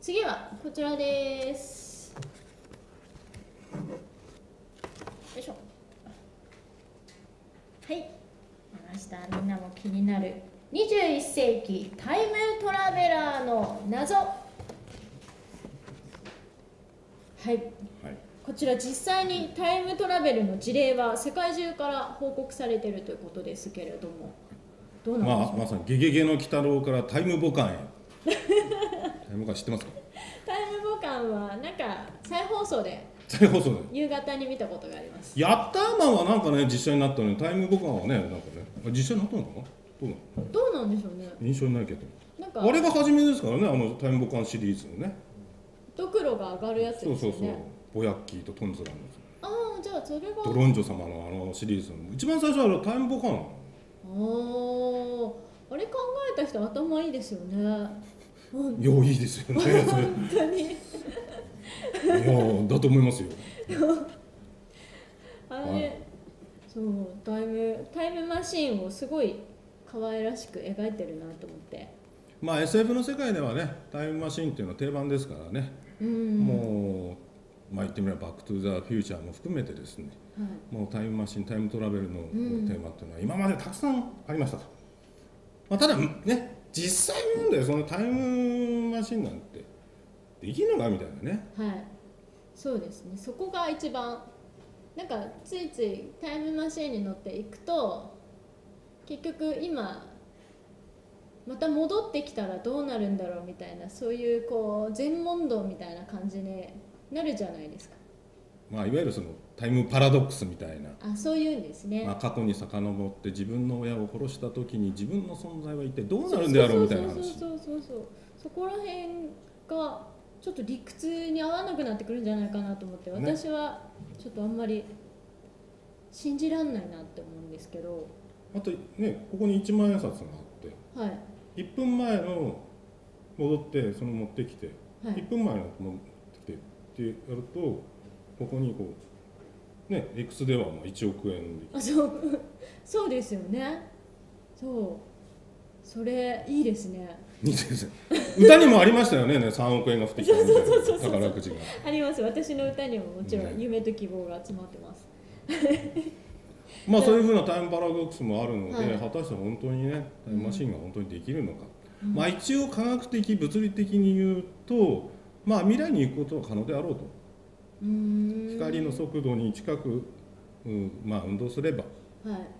次はこちらです。よいしょ。はい、出ました。みんなも気になる21世紀タイムトラベラーの謎。はい、はい、こちら実際にタイムトラベルの事例は世界中から報告されているということですけれども、どうなんでしょうか。 まさにゲゲゲの鬼太郎からタイムボカンへタイムボカン知ってますか？ タイムボカンはなんか再放送で再放送で夕方に見たことがあります。 ヤッターマンはなんかね実写になったのに、タイムボカンはねなんかね実写になったのかな。 どうなんでしょうね。 印象にないけど、 なんかあれが初めですからね、タイムボカンシリーズのね。 ドクロが上がるやつですよね。 そうボヤッキーとトンズラのああ、じゃあそれがドロンジョ様のシリーズの一番最初はタイムボカン。 ああれ考えた人頭いいですよね。 いいですよねそれ本当にだと思いますよ。 あれ、そうタイムマシーンをすごい可愛らしく描いてるなと思って。 SF の世界ではね、タイムマシーンっていうのは定番ですからね。もう言ってみればバック・トゥ・ザ・フューチャーも含めてですね、 はい、 もうタイムマシン、タイムトラベルのテーマっていうのは今までたくさんありましたと。ただね、実際問題そのタイムマシンなんてできるのかみたいなね。 はい、そうですね。そこが一番なんかついついタイムマシーンに乗っていくと、結局今また戻ってきたらどうなるんだろうみたいな、そういうこう全問答みたいな感じになるじゃないですか。 いわゆるそのタイムパラドックスみたいな。 そういうんですね。 過去に遡って自分の親を殺した時に自分の存在は一体どうなるんであろうみたいな話。 そこら辺がちょっと理屈に合わなくなってくるんじゃないかなと思って、私はちょっとあんまり信じらんないなって思うんですけど。 あとね、ここに1万円札があって、 はい、 1分前の戻ってその持ってきて、 はい、 1分前の持ってきてってやると、ここにこうね、理屈では1億円でそうですよね。それいいですね。 いいですね。歌にもありましたよね、3億円が降ってきたみたいな宝くじがあります。私の歌にももちろん夢と希望が詰まってます。 そういうふうなタイムパラドックスもあるので、 はい、 果たして本当にねタイムマシンが本当にできるのか、一応科学的物理的に言うと、未来に行くことは可能であろうと。光の速度に近く、運動すれば、 はい、